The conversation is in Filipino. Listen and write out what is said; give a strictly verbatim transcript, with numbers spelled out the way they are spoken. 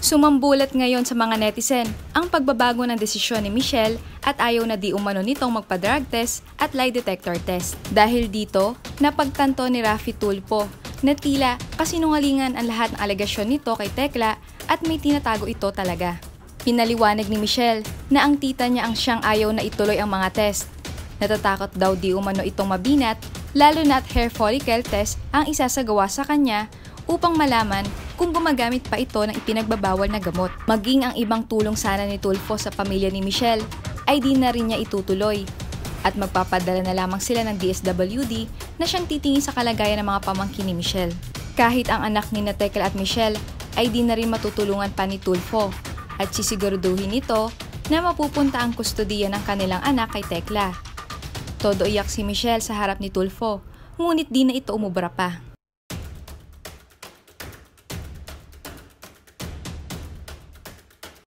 Sumambulat ngayon sa mga netizen ang pagbabago ng desisyon ni Michelle at ayaw na di umano nitong magpa-drug test at lie detector test. Dahil dito, napagtanto ni Raffy Tulfo na tila kasinungalingan ang lahat ng alegasyon nito kay Tekla at may tinatago ito talaga. Pinaliwanag ni Michelle na ang tita niya ang siyang ayaw na ituloy ang mga test. Natatakot daw di umano itong mabinat, lalo na at hair follicle test ang isasagawa sa kanya upang malaman kung gumagamit pa ito ng ipinagbabawal na gamot. Maging ang ibang tulong sana ni Tulfo sa pamilya ni Michelle ay di na rin niya itutuloy at magpapadala na lamang sila ng D S W D na siyang titingin sa kalagayan ng mga pamangkin ni Michelle. Kahit ang anak ni na Tekla at Michelle ay di na rin matutulungan pa ni Tulfo at sisiguraduhin nito na mapupunta ang kustodiya ng kanilang anak kay Tekla. Todo iyak si Michelle sa harap ni Tulfo, ngunit di na ito umubra pa.